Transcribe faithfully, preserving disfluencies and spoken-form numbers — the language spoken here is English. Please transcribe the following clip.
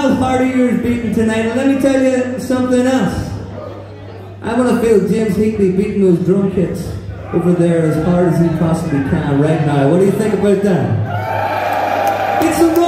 how hard are yours beating tonight? And let me tell you something else. I want to feel James Heatley beating those drum kits over there as hard as he possibly can right now. What do you think about that? It's a